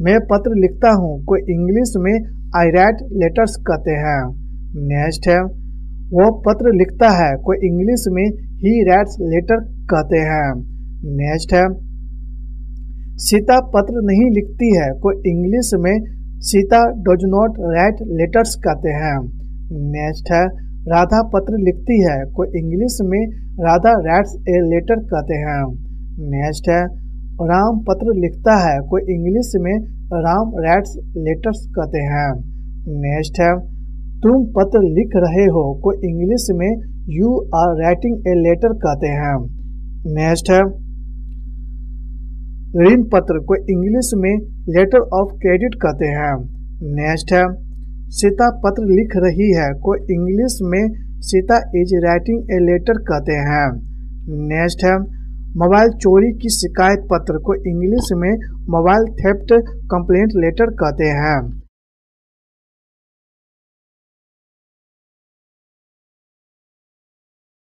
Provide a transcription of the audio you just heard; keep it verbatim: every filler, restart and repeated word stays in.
मैं पत्र लिखता हूँ को इंग्लिश में आई राइट लेटर्स कहते हैं। नेक्स्ट है वो पत्र लिखता है को इंग्लिश में ही राइट्स लेटर कहते हैं। नेक्स्ट है सीता पत्र नहीं लिखती है को इंग्लिश में Sita does not write letters कहते हैं। नेक्स्ट है राधा पत्र लिखती है को इंग्लिश में राधा राइट्स ए लेटर कहते हैं। नेक्स्ट है राम पत्र लिखता है को इंग्लिश में राम राइट्स लेटर्स कहते हैं। नेक्स्ट है तुम पत्र लिख रहे हो को इंग्लिश में you are writing a letter कहते हैं। नेक्स्ट है ऋण पत्र को इंग्लिश में लेटर ऑफ क्रेडिट कहते हैं। नेक्स्ट है सीता पत्र लिख रही है को इंग्लिश में Sita is writing a letter कहते हैं। नेक्स्ट है मोबाइल चोरी की शिकायत पत्र को इंग्लिश में मोबाइल थेफ्ट कंप्लेंट लेटर कहते हैं।